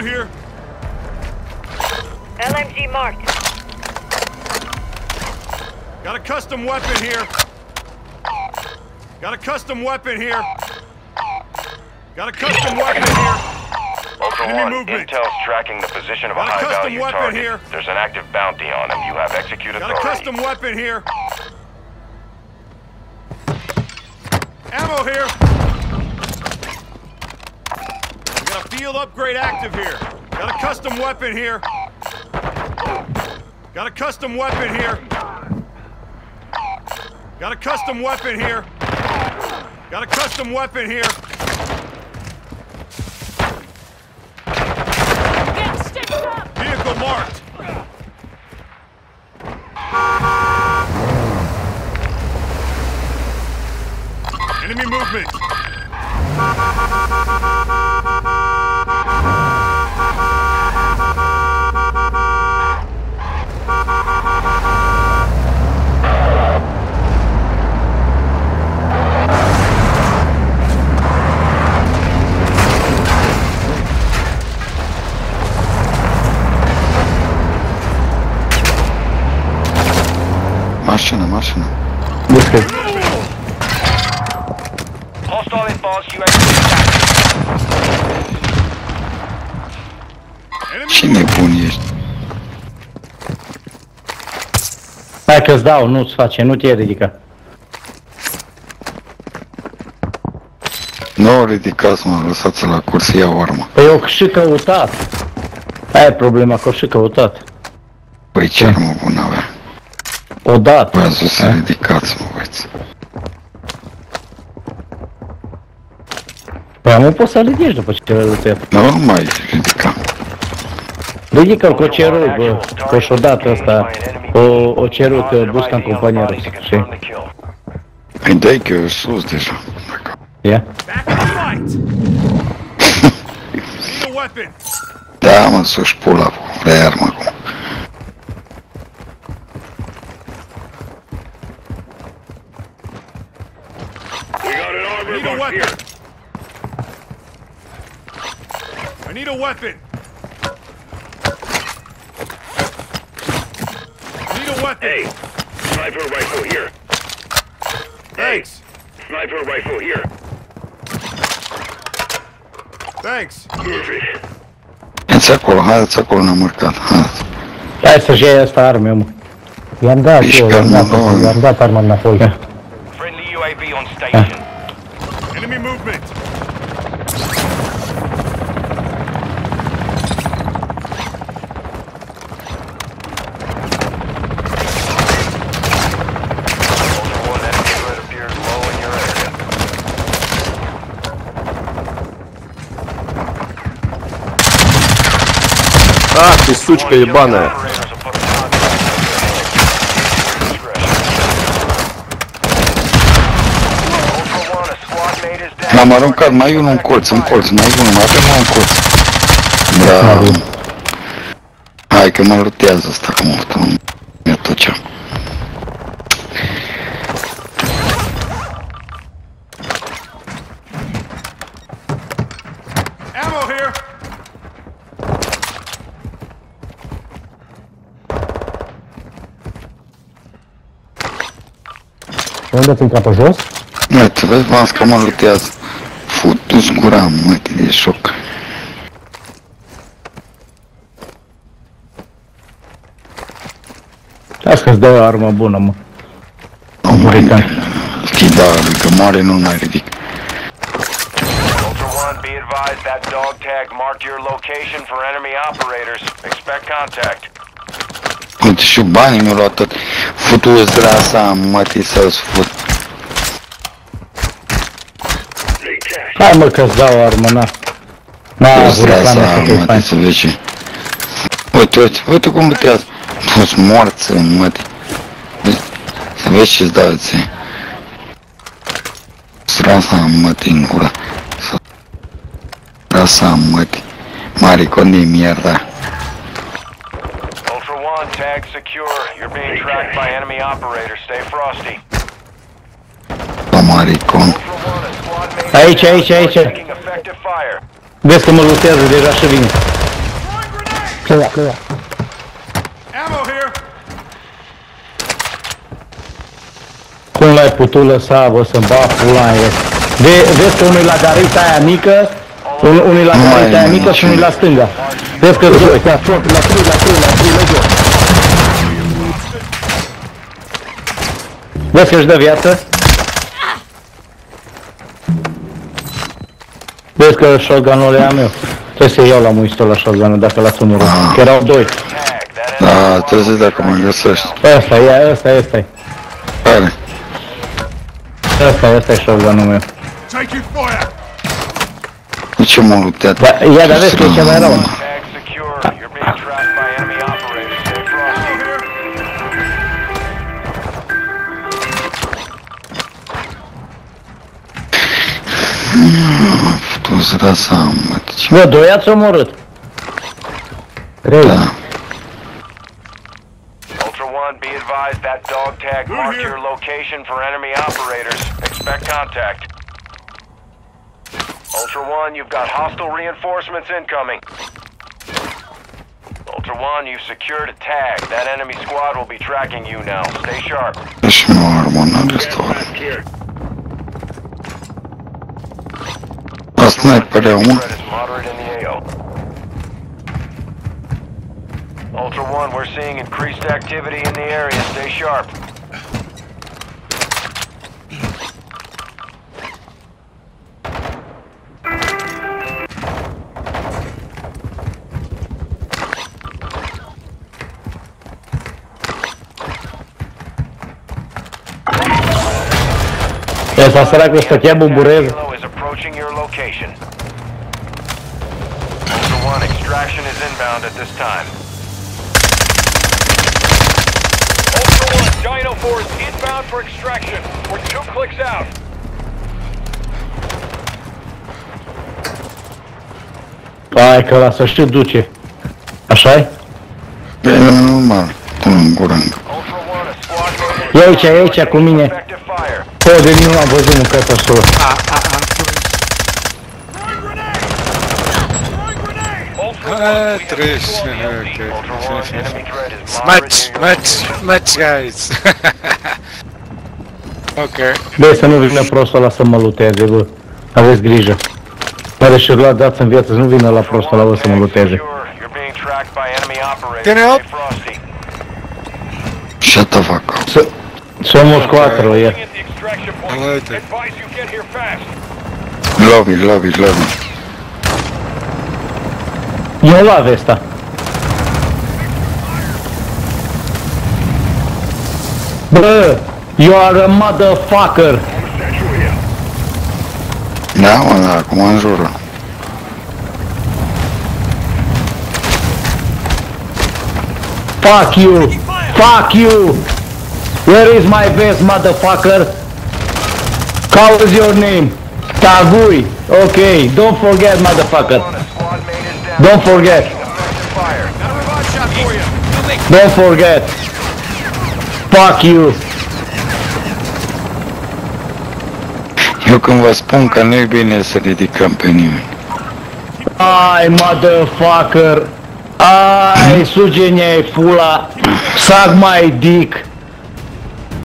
here. LMG marked. Got a custom weapon here. Got a custom weapon here. Got a custom weapon here. Ultra Enemy One, movement. Intel's tracking the position of a Got a custom high-value weapon target. here. There's an active bounty on him. You have execute Got a authority. custom weapon here. Ammo here. We got a field upgrade active here. Got a custom weapon here. Got a custom weapon here. Got a custom weapon here. Got a custom weapon here. Get stitched up! Vehicle marked. Enemy movement. Mașină. Hostile advanced UAV. Ce nebun ești? Hai că-ți dau, nu-ți face, nu te ridica. Nu ridicați, mă, lăsați-l la curs, iau armă. Păi eu și căutat. Aia e problema, că o și căutat. Păi ce armă bună avea? Odată. V-ați zis să ridicați, mă, băieți. Păi nu poți să ridici după ce l-ai luat. Nu mai ridica. Ridică-l cu cerul, bă, că și odată ăsta o cerut busca în compania rusă, știi? Îi dai că eu sus deja. Ia? Back in the fight. Need a weapon. Da, mă, să-și pula, vrei armă acum. Need a weapon. I need a weapon. I need a weapon. Hey, sniper rifle here. Thanks. Sniper rifle here. Thanks. Move it. Haideți acolo, haideți acolo, ne-am urcat, haideți. Hai să-și iei asta arme, mă. I-am dat eu, i-am dat arma înapoi. Friendly UAV on station. Enemy movement. Ultra One, enemy threat appears low in your area. Ах ты, сучка ебаная. Operators will put a Ultra One, a squad mate is down. L-am aruncat, mai e unul în colț, mai e unul, mai avem unul în colț. Da. Hai că mă lutează ăsta cu mortul. Mi-a tot ce-am. Ammo here. Unde ți-mi capă jos? Uite, vezi, v-am zis că mă lutează. Futu-ți gura, mă, de șoc. Hai să-ți dau o armă bună, mă. Nu mai știi, da, că moare, nu mai ridic. Ultra One, be advised that dog tag marked your location for enemy operators. Expect contact. Uite, și banii mi-au luat tot. Futu-ți rasa, mătii, să-ți fut. Hai, mă, că-ți dau o armă, na. Futu-ți rasa, mătii, să vezi ce. Uite cum lutează. Toți morți, mătii. Să vezi ce-ți dau ție. Rasa, mătii, în gura. Rasa, mătii. Maricon de mierda. Ultra One, tag secure. You're being tracked by enemy operators. Stay frosty. Maricon. Ultra One, a squad mate Aici. taking effective fire. Vezi că mă lutează deja și vine. Clear, clear. Ammo here. Cum l-ai putut lăsa, bă, să-mi bag pula în el? Vezi că unul e la garita aia mică, unul e la garita aia mică și unul e la stânga. Vezi că-s doi. La front, la 3, lege. Vezi că își dă viață? Vezi că shotgun-ul e a meu. Trebuie să iau la muistul la shotgun-ul dacă l-ați omorât. Că erau doi. Da, trebuie să dacă mă găsești. Ăsta e. Care? Ăsta e shotgun-ul meu. Taking fire. De ce m-am luptat? Ia, dar vezi că e cea mai rău. Tag secure. You're being tracked by enemy operators. Stay frosty. Tu zrasa, mă, ce... Bă, doi ați omorât. Rău. Da. Ultra One, be advised that dog tag marked your location for enemy operators. Expect contact. Ultra One, you've got hostile reinforcements incoming. Ultra One, you've secured a tag. That enemy squad will be tracking you now. Stay sharp. Și nu armă în restaurant. A sniperea, mă. Threat is moderate in the AO. Ultra One, we're seeing increased activity in the area. Stay sharp. Ăsta săracul stătea buburez. Kilo is approaching your location. Ultra One, extraction is inbound at this time. Ultra One, Dino Force inbound for extraction. We're 2 clicks out. Hai că ăla să știu duce. Așa-i? E normal, până în gură. Ultra One, a squad mate E aici cu mine. effective fire. Păi, de mine nu am văzut mâncată așa. Throwing grenade. Throwing grenade. Ultra One, we have Trash, visual on the okay. Ultra One, enemy threat is moderate near your Match, guys. Okay. Băi, să nu vină prostul ăla să mă luteze, bă. Aveți grijă. Are și luat dați în viață, să nu vină la prostul ăla, bă, să mă luteze. You're being tracked by enemy operators. Can I help? Stay frosty. Shut the fuck up. Somos 4, e. At the extraction point. Alright. Advise you get here fast. Lobby. Eu la vesta. Bă, you are a motherfucker. Da, mă, da, acum în jură. Fuck you. Fuck you. Where is my vest, motherfucker? How is your name? Tagui. Okay, don't forget, motherfucker. A squad mate is down. Don't forget. Effective fire. Got a revive shot for you. Don't forget. Fuck you. Eu când vă spun că nu e bine să ridicăm pe nimeni. Ai, motherfucker. Ai, sugenie pula. Suck my dick.